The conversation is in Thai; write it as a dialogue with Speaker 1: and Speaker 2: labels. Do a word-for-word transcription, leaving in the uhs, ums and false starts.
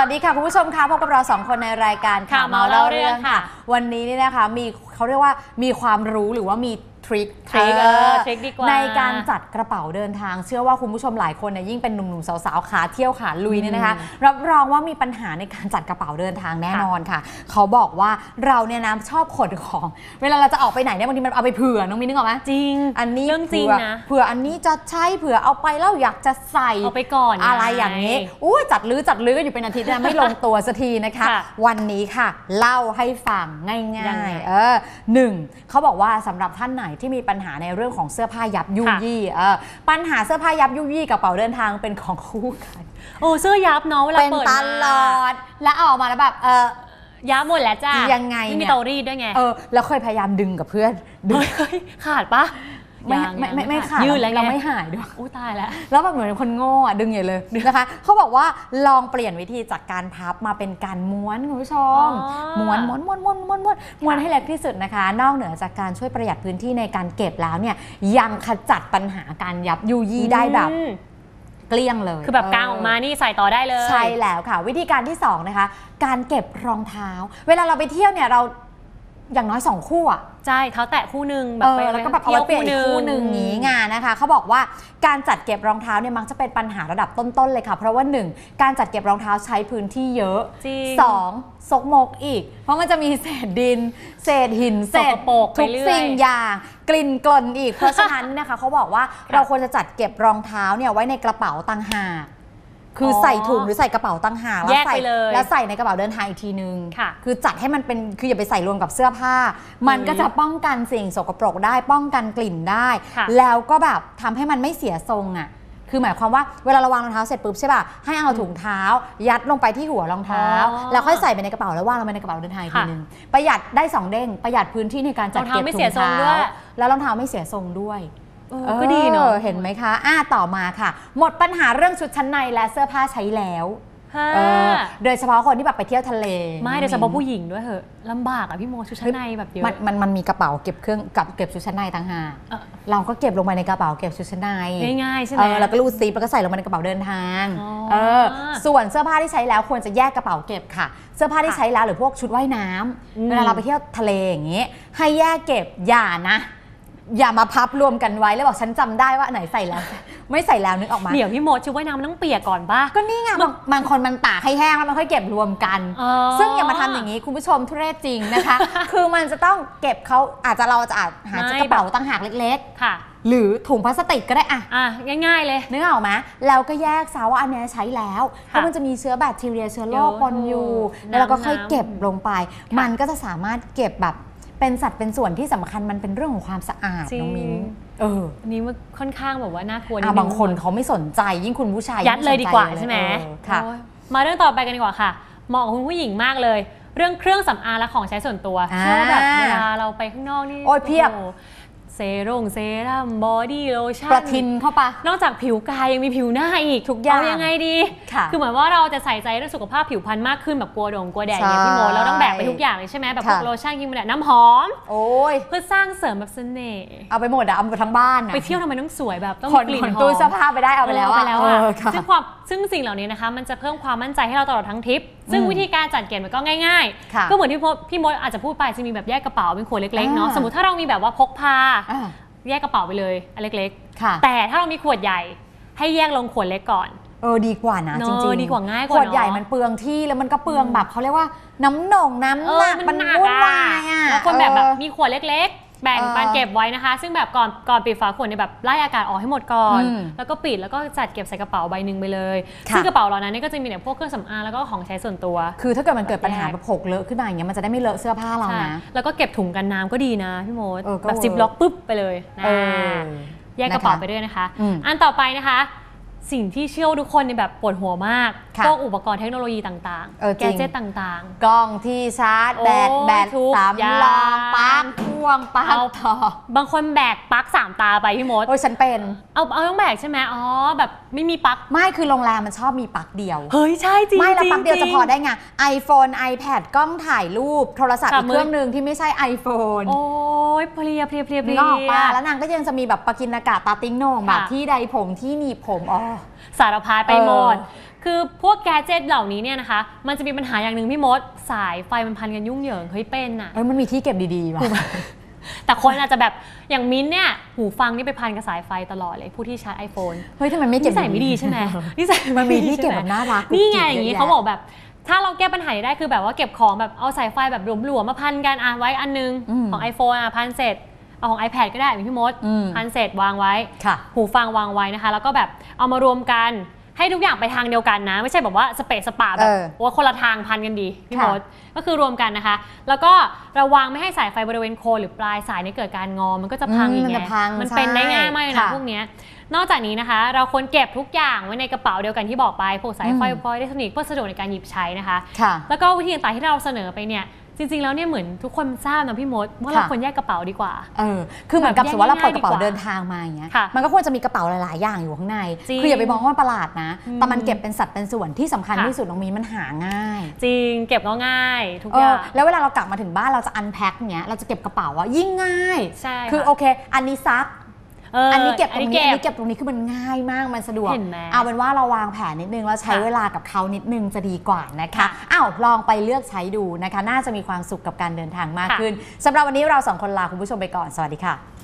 Speaker 1: วัสดีค่ะคุณผู้ชมค่ะพบกับเราสองคนในรายการข่าวเมาเล่าเรื่องค่ะวันนี้นี่นะคะมีเขาเรียกว่ามีความรู้หรือว่ามีทริคทริคเออในการจัดกระเป๋าเดินทางเชื่อว่าคุณผู้ชมหลายคนเนี่ยยิ่งเป็นหนุ่มๆสาวๆขาเที่ยวขาลุยเนี่ยนะคะรับรองว่ามีปัญหาในการจัดกระเป๋าเดินทางแน่นอนค่ะเขาบอกว่าเราเนี่ยนะชอบขนของเวลาเราจะออกไปไหนเนี่ยบางทีมันเอาไปเผื่อน้องมิ้นนึกออกไหม
Speaker 2: จริง
Speaker 1: อันนี้
Speaker 2: เรื่องจริงนะ
Speaker 1: เผื่ออันนี้จะใช้เผื่อเอาไปแล้วอยากจะใส่
Speaker 2: เอาไปก่อน
Speaker 1: อะไรอย่างนี้อู้จัดลื้อจัดลื้อกันอยู่เป็นอาทิตย์นะไม่ลงตัวสักทีนะคะวันนี้ค่ะเล่าให้ฟังง่ายๆเออหนึ่งเขาบอกว่าสำหรับท่านไหนที่มีปัญหาในเรื่องของเสื้อผ้ายับยุยี่เออปัญหาเสื้อผ้ายับยุยี่กับกระเป๋าเดินทางเป็นของคู่กัน
Speaker 2: โอ้เสื้อยับเนาะเวลาเปิด
Speaker 1: เป็นตลอดแล้วออกมาแล้วแบบเออ
Speaker 2: ยับหมดแล้วจ้า
Speaker 1: ยังไง
Speaker 2: ไม่มีเตารีดด้วยไง
Speaker 1: เออแล้วเคยพยายามดึงกับเพื่อนดึง
Speaker 2: ขาดปะ
Speaker 1: ไม่ไม่ไม่ไม่ขาด
Speaker 2: ยืดแล้ว
Speaker 1: เราไม่หายด้วย
Speaker 2: อู้ตายแล้ว
Speaker 1: แล้วแบบเหมือนคนโง่อะดึงใหญ่เลยนะคะเขาบอกว่าลองเปลี่ยนวิธีจากการพับมาเป็นการม้วนคุณผู้ชมม้วนม้วนม้วนม้วนม้วนม้วนม้วนให้เล็กที่สุดนะคะนอกเหนือจากการช่วยประหยัดพื้นที่ในการเก็บแล้วเนี่ยยังขจัดปัญหาการยับยุยี่ได้แบบเกลี้ยงเลย
Speaker 2: คือแบบกางออกมานี่ใส่ต่อได้เลย
Speaker 1: ใช่แล้วค่ะวิธีการที่สองนะคะการเก็บรองเท้าเวลาเราไปเที่ยวเนี่ยเราอย่างน้อยสองคู่อ่ะ
Speaker 2: ใช่เท้าแตะคู่หนึ่ง
Speaker 1: แบบไปแล้วก็แบบเอาไว้เปลี่ยนคู่หนึ่งนี้งานนะคะเขาบอกว่าการจัดเก็บรองเท้าเนี่ยมักจะเป็นปัญหาระดับต้นๆเลยค่ะเพราะว่าหนึ่งการจัดเก็บรองเท้าใช้พื้นที่เยอะสองซกมกอีกเพราะมันจะมีเศษดินเศษหินเศษทุกสิ่งอย่างกลิ่นกล่นอีกเพราะฉะนั้นนะคะเขาบอกว่าเราควรจะจัดเก็บรองเท้าเนี่ยไว้ในกระเป๋าต่างหากคือใส่ถุงหรือใส่กระเป๋าตั้งหากแล้วใส่แล้วใส่ในกระเป๋าเดินทางอีกทีนึงคือจัดให้มันเป็นคืออย่าไปใส่รวมกับเสื้อผ้ามันก็จะป้องกันสิ่งสกปรกได้ป้องกันกลิ่นได้แล้วก็แบบทำให้มันไม่เสียทรงอ่ะคือหมายความว่าเวลาเราวางรองเท้าเสร็จปุ๊บใช่ป่ะให้เอาถุงเท้ายัดลงไปที่หัวรองเท้าแล้วค่อยใส่ไปในกระเป๋าแล้ววางลงไปในกระเป๋าเดินทางอีกทีนึงประหยัดได้สองเด้งประหยัดพื้นที่ในการจัดเก็บถุงเท้าแล้วรองเท้าไม่เสียทรงด้วย
Speaker 2: ก็ดีเนาะ
Speaker 1: เห็นไหมคะอ่าต่อมาค่ะหมดปัญหาเรื่องชุดชั้นในและเสื้อผ้าใช้แล้วโดยเฉพาะคนที่แบบไปเที่ยวทะเล
Speaker 2: ไม่โดยเฉพาะผู้หญิงด้วยเหอะลำบากอ่ะพี่โมชุดชั้นในแบบเยอะ
Speaker 1: มันมันมันมีกระเป๋าเก็บเครื่องกับเก็บชุดชั้นในต่างหากเราก็เก็บลงไปในกระเป๋าเก็บชุดชั้นใน
Speaker 2: ง่ายๆใช่ไหม
Speaker 1: แล้วก็รูดซิปแล้วก็ใส่ลงไปในกระเป๋าเดินทางเออส่วนเสื้อผ้าที่ใช้แล้วควรจะแยกกระเป๋าเก็บค่ะเสื้อผ้าที่ใช้แล้วหรือพวกชุดว่ายน้ำเวลาเราไปเที่ยวทะเลอย่างงี้ให้แยกเก็บอย่านะอย่ามาพับรวมกันไว้แล้วบอกฉันจำได้ว่าไหนใส่แล้วไม่ใส่แล้วนึกออกมา
Speaker 2: เดี๋ยวพี่โมชุดว่ายน้ำมันต้องเปียกก่อนป่ะ
Speaker 1: ก็นี่ไงบางคนมันตากให้แห้งแล้วมันค่อยเก็บรวมกันซึ่งอย่ามาทำอย่างนี้คุณผู้ชมทุเรศจริงนะคะคือมันจะต้องเก็บเขาอาจจะเราจะหากระเป๋าต่างหากเล็กๆค่ะหรือถุงพลาสติกก็ได้อ่ะ
Speaker 2: อ่ะง่ายๆเลย
Speaker 1: นึกออกไหมแล้วก็แยกซะว่าอันนี้ใช้แล้วเพราะมันจะมีเชื้อแบคทีเรียเชื้อโรคปนอยู่แล้วเราก็ค่อยเก็บลงไปมันก็จะสามารถเก็บแบบเป็นสัดเป็นส่วนที่สำคัญมันเป็นเรื่องของความสะอาดน้องมิ้นเออ
Speaker 2: อันนี้มันค่อนข้างแบบว่าน่ากลัว
Speaker 1: บางคนเขาไม่สนใจยิ่งคุณผู้ชาย
Speaker 2: ยัดเลยดีกว่าใช่ไหมค่ะมาเรื่องต่อไปกันดีกว่าค่ะเหมาะกับคุณผู้หญิงมากเลยเรื่องเครื่องสำอางและของใช้ส่วนตัวเชื่อแบบเวลาเราไปข้างนอกนี่
Speaker 1: โอ้ยเพียบ
Speaker 2: เซรุ่งเซรั่มบอดี้โลชั่น
Speaker 1: ประทินเข้าไป
Speaker 2: นอกจากผิวกายยังมีผิวหน้าอีก
Speaker 1: ทุกอย่าง
Speaker 2: เอายังไงดีคือเหมือนว่าเราจะใส่ใจเรื่องสุขภาพผิวพรรณมากขึ้นแบบกลัวโดนกลัวแดดอย่างพี่โมเราต้องแบกไปทุกอย่างเลยใช่ไหมแบบพวกโลชั่นกินมันแดดน้ำหอม
Speaker 1: โอ้ย
Speaker 2: เพื่อสร้างเสริมแบบเสน่ห์
Speaker 1: เอาไปหมดอะเอาไปทั้งบ้าน
Speaker 2: ไปเที่ยวทำไมต้องสวยแบบต้อง
Speaker 1: กลิ่นหอมตู้เสื้อผ้าไปได้เอาไปแล้ว
Speaker 2: ไปแล้วอะซึ่งความซึ่งสิ่งเหล่านี้นะคะมันจะเพิ่มความมั่นใจให้เราตลอดทั้งทริปซึ่งวิธีการจัดเก็บมันก็ง่ายๆก็เหมือนที่พี่มดอาจจะพูดไปจะมีแบบแยกกระเป๋าเป็นขวดเล็กๆเนาะสมมติถ้าเรามีแบบว่าพกพาแยกกระเป๋าไปเลยอันเล็กๆแต่ถ้าเรามีขวดใหญ่ให้แยกลงขวดเล็กก่อน
Speaker 1: เออดีกว่านะจริงๆ
Speaker 2: ดีกว่าง่ายกว่า
Speaker 1: ขวดใหญ่มันเปลืองที่แล้วมันก็เปลืองแบบเขาเรียกว่าน้ำหน่งน้ำหนักมันวุ่นวายอ่ะ
Speaker 2: แล้วคนแบบแบบมีขวดเล็กๆแบ่งปันเก็บไว้นะคะซึ่งแบบก่อนก่อนปิดฝาขวดเนี่ยแบบไล่อากาศออกให้หมดก่อนแล้วก็ปิดแล้วก็จัดเก็บใส่กระเป๋าใบหนึ่งไปเลยซึ่งกระเป๋าเหล่านั้นนี่ก็จะมีเนี่ยพวกเครื่องสำอางแล้วก็ของใช้ส่วนตัว
Speaker 1: คือถ้าเกิดมันเกิดปัญหาแบบหกเลอะขึ้นมาอย่างเงี้ยมันจะได้ไม่เลอะเสื้อผ้าเรานะ
Speaker 2: แล้วก็เก็บถุงกันน้ำก็ดีนะพี่โมดแบบซิปล็อกปุ๊บไปเลยนะแยกกระเป๋าไปด้วยนะคะอันต่อไปนะคะสิ่งที่เชื่อทุกคนในแบบปวดหัวมากพวกอุปกรณ์เทคโนโลยีต่างๆแกดเจ็ตต่าง
Speaker 1: ๆกล้องที่ชาร์จแบตแบตสำรองปลั๊กพ่วงปลั๊กต่
Speaker 2: อบางคนแบกปลั๊กสามตาไปพี่มด
Speaker 1: โอ้ยฉันเป็น
Speaker 2: เอาเอาต้องแบกใช่ไหมอ๋อแบบไม่มีปลั๊ก
Speaker 1: ไม่คือโรงแรมมันชอบมีปลั๊กเดียว
Speaker 2: เฮ้ยใช่จริง
Speaker 1: ไม่แล้วปลั๊กเดียวจะพอได้ไง iPhone iPad กล้องถ่ายรูปโทรศัพท์อีกเครื่องนึงที่ไม่ใช่ iPhone
Speaker 2: โอ้ยเพลียเพลียเพลียเพลีย
Speaker 1: แล้วนางก็ยังจะมีแบบปากินอากาศตาติ้งโหน่งแบบที่ใดผมที่หนีบผมอ๋อ
Speaker 2: สารพัดไปหมดคือพวกแกเจ็ตเหล่านี้เนี่ยนะคะมันจะมีปัญหาอย่างหนึ่งพี่มดสายไฟมันพันกันยุ่งเหยิงเฮ้ยเป็นอ่ะ
Speaker 1: เออมันมีที่เก็บดีๆว่ะ
Speaker 2: แต่คนอาจจะแบบอย่างมิ้นเนี่ยหูฟังนี่ไปพันกับสายไฟตลอดเลยผู้ที่ใช้ iPhone
Speaker 1: เฮ้ยทำไมไม่เก็บ
Speaker 2: นิสัยไม่ดีใช่ไหมนิสัย
Speaker 1: มันมีที่เก็บแบบน่ารัก
Speaker 2: นี่ไงอย่างนี้เขาบอกแบบถ้าเราแก้ปัญหาได้คือแบบว่าเก็บของแบบเอาสายไฟแบบหลวมๆมาพันกันอ่ะไว้อันนึงของ iPhone อ่ะพันเสร็จเอาของ iPad ก็ได้พี่มดพันเสร็จวางไว้หูฟังวางไว้นะคะแล้วก็แบบเอามารวมกันให้ทุกอย่างไปทางเดียวกันนะไม่ใช่แบบว่าสเปซสปาแบบว่าคนละทางพันกันดีพี่มดก็คือรวมกันนะคะแล้วก็ระวังไม่ให้สายไฟบริเวณโคนหรือปลายสายนี้เกิดการงอมันก็จะพังอย่างเงี้ยมันเป็นได้ง่ายมากนะพวกนี้นอกจากนี้นะคะเราควรเก็บทุกอย่างไว้ในกระเป๋าเดียวกันที่บอกไปพวกสายไฟพอยอิเล็กทรอนิกส์เพื่อสะดวกในการหยิบใช้นะคะแล้วก็วิธีต่างๆที่เราเสนอไปเนี่ยจริงๆแล้วเนี่ยเหมือนทุกคนทราบนะพี่มดว่าเราควรแยกกระเป๋าดีกว่า
Speaker 1: เออคือเหมือนกับสมมติว่าเราเปิดกระเป๋าเดินทางมาอย่างเงี้ยมันก็ควรจะมีกระเป๋าหลายๆอย่างอยู่ข้างในคืออย่าไปมองว่ามันประหลาดนะแต่มันเก็บเป็นสัดเป็นส่วนที่สำคัญที่สุดตรงนี้มันหาง่าย
Speaker 2: จริงเก็บก็ง่ายทุกอย่าง
Speaker 1: แล้วเวลาเรากลับมาถึงบ้านเราจะอันแพ็คเงี้ยเราจะเก็บกระเป๋าอะยิ่งง่ายคือโอเคอันนี้ซักอันนี้เก็บตรงนี้อันนี้เก็บตรงนี้คือมันง่ายมากมันสะดวกเอาเป็นว่าเราวางแผนนิดนึงแล้วใช้เวลากับเขานิดนึงจะดีกว่านะคะอ้าวลองไปเลือกใช้ดูนะคะน่าจะมีความสุขกับการเดินทางมากขึ้นสำหรับวันนี้เราสองคนลาคุณผู้ชมไปก่อนสวัสดีค่ะ